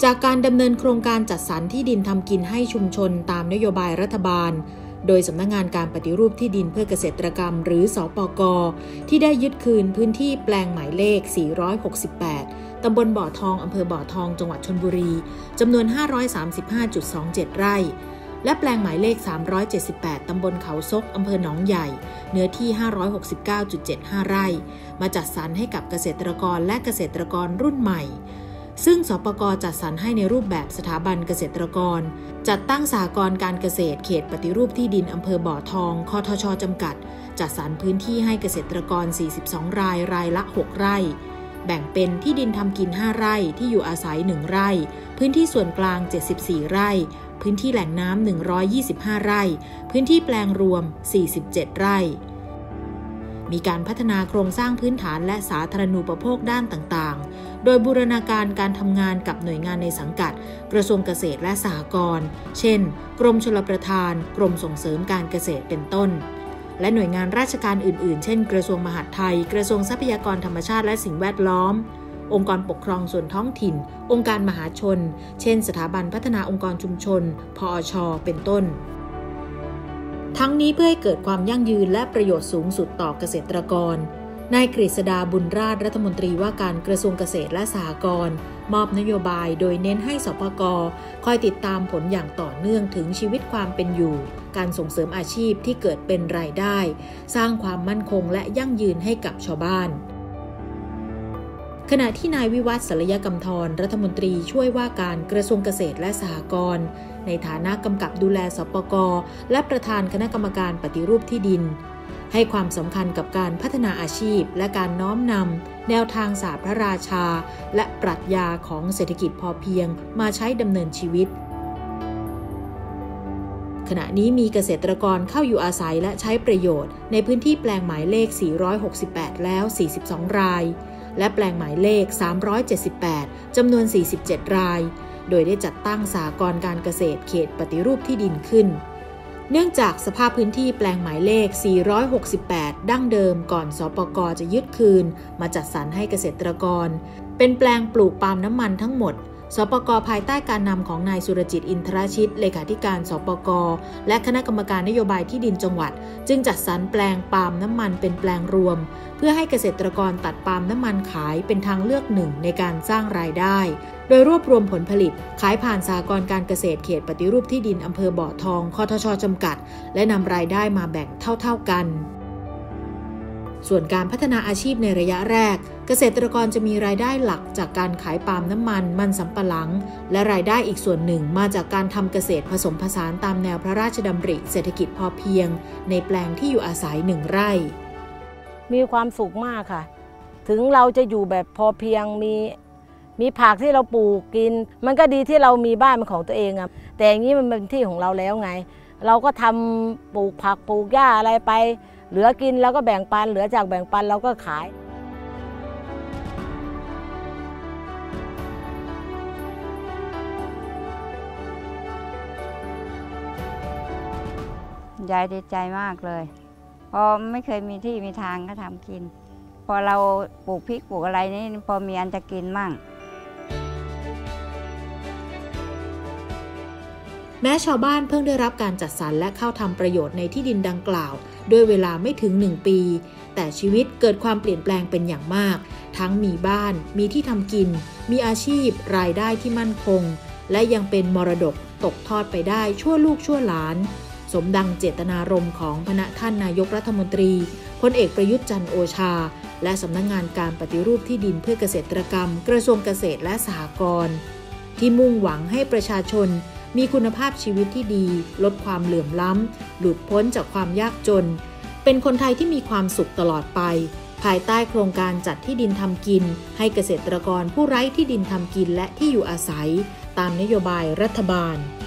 จากการดำเนินโครงการจัดสรรที่ดินทำกินให้ชุมชนตามนโยบายรัฐบาลโดยสำนักงานการปฏิรูปที่ดินเพื่อเกษตรกรรมหรือสปก.ที่ได้ยึดคืนพื้นที่แปลงหมายเลข468ตำบลบ่อทองอำเภอบ่อทองจังหวัดชลบุรีจำนวน 535.27 ไร่และแปลงหมายเลข378ตำบลเขาซกอำเภอหนองใหญ่เนื้อที่ 569.75 ไร่มาจัดสรรให้กับเกษตรกรและเกษตรกรรุ่นใหม่ซึ่งสปก.จัดสรรให้ในรูปแบบสถาบันเกษตรกรจัดตั้งสหกรณ์การเกษตรเขตปฏิรูปที่ดินอำเภอบ่อทองคทช.จำกัดจัดสรรพื้นที่ให้เกษตรกร42รายรายละ 6 ไร่แบ่งเป็นที่ดินทำกิน5ไร่ที่อยู่อาศัย1ไร่พื้นที่ส่วนกลาง74ไร่พื้นที่แหล่งน้ำ125ไร่พื้นที่แปลงรวม47ไร่มีการพัฒนาโครงสร้างพื้นฐานและสาธารณูปโภคด้านต่างๆโดยบูรณาการการทำงานกับหน่วยงานในสังกัดกระทรวงเกษตรและสหกรณ์เช่นกรมชลประทานกรมส่งเสริมการเกษตรเป็นต้นและหน่วยงานราชการอื่นๆเช่นกระทรวงมหาดไทยกระทรวงทรัพยากรธรรมชาติและสิ่งแวดล้อมองค์กรปกครองส่วนท้องถิ่นองค์การมหาชนเช่นสถาบันพัฒนาองค์กรชุมชนพอช.เป็นต้นทั้งนี้เพื่อให้เกิดความยั่งยืนและประโยชน์สูงสุดต่อเกษตรกรนายกฤษดาบุญราชรัฐมนตรีว่าการกระทรวงเกษตรและสหกรณ์มอบนโยบายโดยเน้นให้สปก.คอยติดตามผลอย่างต่อเนื่องถึงชีวิตความเป็นอยู่การส่งเสริมอาชีพที่เกิดเป็นรายได้สร้างความมั่นคงและยั่งยืนให้กับชาวบ้านขณะที่นายวิวัฒน์ ศัลยกำธรรัฐมนตรีช่วยว่าการกระทรวงเกษตรและสหกรณ์ในฐานะกำกับดูแลสปก.และประธานคณะกรรมการปฏิรูปที่ดินให้ความสำคัญกับการพัฒนาอาชีพและการน้อมนำแนวทางศาสตร์พระราชาและปรัชญาของเศรษฐกิจพอเพียงมาใช้ดำเนินชีวิตขณะนี้มีเกษตรกรเข้าอยู่อาศัยและใช้ประโยชน์ในพื้นที่แปลงหมายเลข468แล้ว42รายและแปลงหมายเลข378จำนวน47รายโดยได้จัดตั้งสหกรณ์การเกษตรเขตปฏิรูปที่ดินขึ้นเนื่องจากสภาพพื้นที่แปลงหมายเลข468ดั้งเดิมก่อนสปก.จะยึดคืนมาจัดสรรให้เกษตรกรเป็นแปลงปลูกปาล์มน้ำมันทั้งหมดสปก.ภายใต้การนำของนายสุรจิตอินทรชิตเลขาธิการสปก.และคณะกรรมการนโยบายที่ดินจังหวัดจึงจัดสรรแปลงปาล์มน้ำมันเป็นแปลงรวมเพื่อให้เกษตรกรตัดปาล์มน้ำมันขายเป็นทางเลือกหนึ่งในการสร้างรายได้โดยรวบรวมผลผลิตขายผ่านสหกรณ์การเกษตรเขตปฏิรูปที่ดินอำเภอบ่อทองคทช.จำกัดและนำรายได้มาแบ่งเท่าๆกันส่วนการพัฒนาอาชีพในระยะแรกเกษตรกรจะมีรายได้หลักจากการขายปาล์มน้ำมันสำปะหลังและรายได้อีกส่วนหนึ่งมาจากการทำเกษตรผสมผสานตามแนวพระราชดำริเศรษฐกิจพอเพียงในแปลงที่อยู่อาศัย1ไร่มีความสุขมากค่ะถึงเราจะอยู่แบบพอเพียงมีผักที่เราปลูกกินมันก็ดีที่เรามีบ้านเป็นของตัวเองอะแต่อย่างนี้มันเป็นที่ของเราแล้วไงเราก็ทำปลูกผักปลูกหญ้าอะไรไปเหลือกินแล้วก็แบ่งปันเหลือจากแบ่งปันเราก็ขายยายดีใจมากเลยพอไม่เคยมีที่มีทางก็ทำกินพอเราปลูกพริกปลูกอะไรนี่พอมีอันจะกินมั่งแม้ชาวบ้านเพิ่งได้รับการจัดสรรและเข้าทำประโยชน์ในที่ดินดังกล่าวด้วยเวลาไม่ถึง1ปีแต่ชีวิตเกิดความเปลี่ยนแปลงเป็นอย่างมากทั้งมีบ้านมีที่ทำกินมีอาชีพรายได้ที่มั่นคงและยังเป็นมรดกตกทอดไปได้ชั่วลูกชั่วหลานสมดังเจตนารมณ์ของพระท่านนายกรัฐมนตรีพลเอกประยุทธ์จันทร์โอชาและสำนักงานการปฏิรูปที่ดินเพื่อเกษตรกรรมกระทรวงเกษตรและสหกรณ์ที่มุ่งหวังให้ประชาชนมีคุณภาพชีวิตที่ดีลดความเหลื่อมล้ำหลุดพ้นจากความยากจนเป็นคนไทยที่มีความสุขตลอดไปภายใต้โครงการจัดที่ดินทำกินให้เกษตรกรผู้ไร้ที่ดินทำกินและที่อยู่อาศัยตามนโยบายรัฐบาล